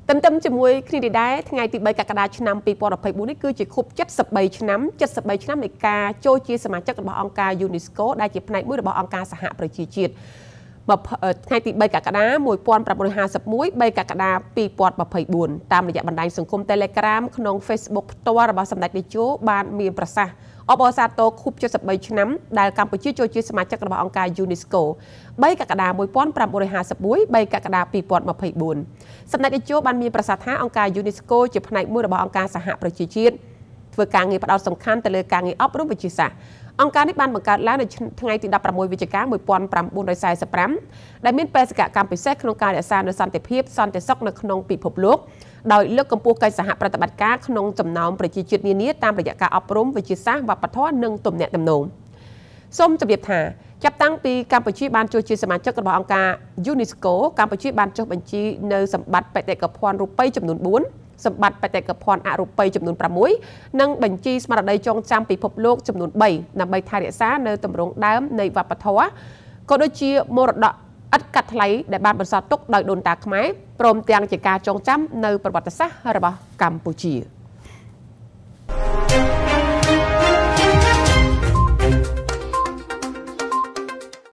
tâmជាមួយគ្នាដែរថ្ងៃទី3កក្កដាឆ្នាំ2024នេះគឺជាខួប73ឆ្នាំនៃការចូលជាសមាជិករបស់អង្គការ UNESCO ដែលជាផ្នែកមួយរបស់អង្គការសហប្រជាជាតិថ្ងៃទី3កក្កដា1951 3កក្កដា2024តាមរយៈបណ្ដាញសង្គម Telegram ក្នុង Facebook ផ្ទាល់របស់សម្ដេចតេជោបានមានប្រសាសន៍អបអរសាទរខួប73ឆ្នាំដែលកម្ពុជាចូលជាសមាជិករបស់អង្គការ UNESCO 3កក្កដា1951 3កក្កដា2024សម្ដេចតេជោបានមានប្រសាសន៍ថាអង្គការ UNESCO ជាផ្នែកមួយរបស់អង្គការសហប្រជាជាតិធ្វើការងារផ្ដោតសំខាន់ទៅលើការងារអប់រំវិទ្យាសាស្ត្រអង្គការនេះបានបង្កើតឡើងនៅថ្ងៃទី16វិច្ឆិកា1945ដែលមានបេសកកម្មពិសេសក្នុងការរក្សានូវសន្តិភាពសន្តិសុខនៅក្នុងពិភពលោកដោយលើកកម្ពស់កិច្ចសហប្រតិបត្តិការក្នុងចំណោមប្រជាជាតិនានាតាមរយៈការអប់រំវិទ្យាសាស្ត្រវប្បធម៌និងទំនាក់ទំនងសូមជម្រាបថាចាប់តាំងពីកម្ពុជាបានចូលជាសមាជិករបស់អង្គការ UNESCO កម្ពុជាបានចុះបញ្ជីនៅសម្បត្តិបេតិកភណ្ឌរូបីចំនួន4សម្បត្តិបេតិកភណ្ឌអរូបីចំនួន6និងបញ្ជីស្មារតីចងចាំពិភពលោកចំនួន3ដើម្បីថែរក្សានៅទម្រង់ដើមនៃវប្បធម៌ក៏ដូចជាមរតកឥតកាត់ថ្លៃដែលបានបន្សល់ទុកដោយដូនតាខ្មែរព្រមទាំងជាការចងចាំនៅប្រវត្តិសាស្ត្ររបស់កម្ពុជា